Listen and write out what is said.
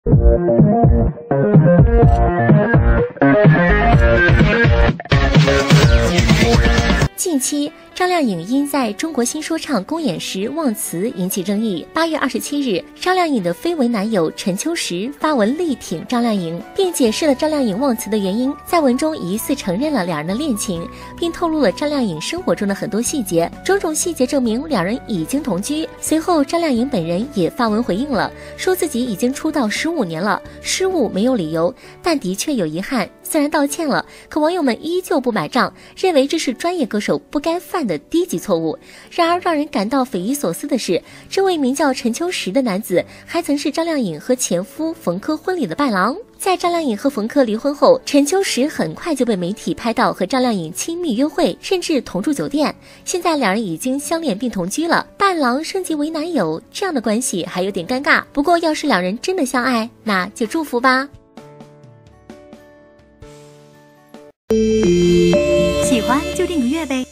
近期，张靓颖因在中国新说唱公演时忘词引起争议。8月27日，张靓颖的绯闻男友陈秋实发文力挺张靓颖，并解释了张靓颖忘词的原因。在文中疑似承认了两人的恋情，并透露了张靓颖生活中的很多细节，种种细节证明两人已经同居。随后，张靓颖本人也发文回应了，说自己已经出道15年了，失误没有理由，但的确有遗憾。虽然道歉了，可网友们依旧不买账，认为这是专业歌手不该犯的低级错误。然而让人感到匪夷所思的是，这位名叫陈秋实的男子还曾是张靓颖和前夫冯轲婚礼的伴郎。在张靓颖和冯轲离婚后，陈秋实很快就被媒体拍到和张靓颖亲密约会，甚至同住酒店。现在两人已经相恋并同居了，伴郎升级为男友，这样的关系还有点尴尬。不过要是两人真的相爱，那就祝福吧。 喜欢就订个阅呗。